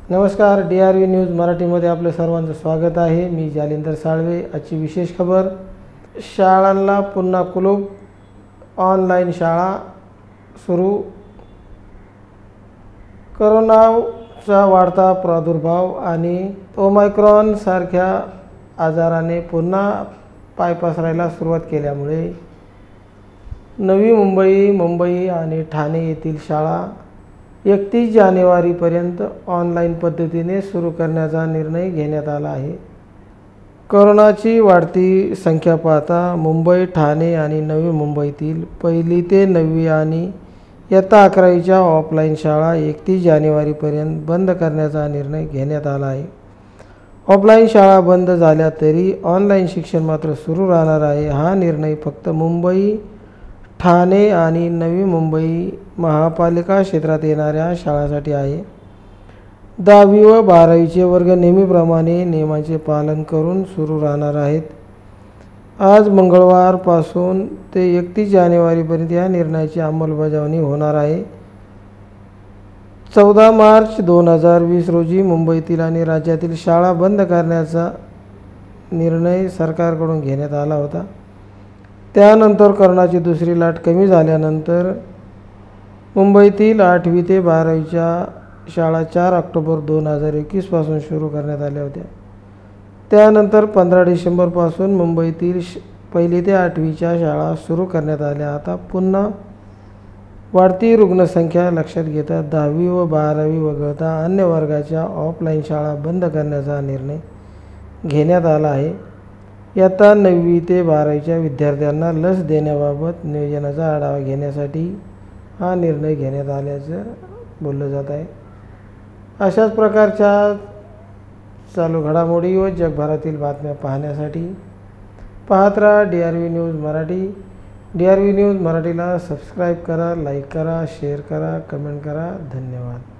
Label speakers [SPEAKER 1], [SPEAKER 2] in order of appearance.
[SPEAKER 1] नमस्कार, DRV news मराठीमध्ये आपलं सर्वांचं स्वागत आहे। मी जालिंदर साळवे। आजची विशेष खबर, शाळांना पुन्हा कुलूप, ऑनलाईन शाळा सुरू। कोरोनाचा वाढता प्रादुर्भाव आणि ओमायक्रॉन सारख्या आजाराने पुन्हा पाय पसरायला सुरुवात केल्यामुळे नवी मुंबई, मुंबई आणि ठाणे येथील शाळा 31 जानेवारीपर्यंत ऑनलाईन पद्धतीने सुरू करण्याचा निर्णय घेण्यात आला आहे। कोरोनाची वाढती संख्या पाहता मुंबई, ठाणे आणि नवी मुंबईतील 1ली ते 9वी आणि इयत्ता 11वीच्या ऑफलाईन शाळा 31 जानेवारीपर्यंत बंद करण्याचा निर्णय घेण्यात आला आहे। ऑफलाईन शाळा बंद झाल्या तरी ऑनलाईन शिक्षण मात्र सुरू राहणार आहे। हा निर्णय फक्त मुंबई, ठाणे आणि नवी मुंबई महापालिका क्षेत्रात येणाऱ्या शाळांसाठी आहे। 10वी व 12वीचे वर्ग नेहमीप्रमाणे नियमांचे पालन करून सुरू राहणार आहेत। आज मंगळवारपासून ते 31 जानेवारीपर्यंत या निर्णयाची अंमलबजावणी होणार आहे। 14 मार्च 2020 रोजी मुंबईतील आणि राज्यातील शाळा बंद करण्याचा निर्णय सरकारकडून घेण्यात आला होता। त्यानंतर कोरोनाची दुसरी लाट कमी झाल्यानंतर मुंबईतील 8वी ते 12वीच्या शाळा 4 ऑक्टोबर 2021 पासून सुरू करण्यात आल्या होत्या। त्यानंतर 15 डिसेंबरपासून मुंबईतील 1ली ते 8वीच्या शाळा सुरू करण्यात आल्या। आता पुन्हा वाढती रुग्णसंख्या लक्षात घेता 10वी व 12वी वगळता अन्य वर्गाच्या ऑफलाईन शाळा बंद करण्याचा निर्णय घेण्यात आला आहे। इयत्ता 9वी ते 12वीच्या विद्यार्थ्यांना लस देण्याबाबत नियोजनाचा आढावा घेण्यासाठी हा निर्णय घेण्यात आल्याचं बोललं जात आहे। अशाच प्रकारच्या चालू घडामोडी व जगभरातील बातम्या पाहण्यासाठी पाहत राहा DRV news Marathi. DRV news मराठीला सबस्क्राईब करा, लाईक करा, शेअर करा, कमेंट करा। धन्यवाद।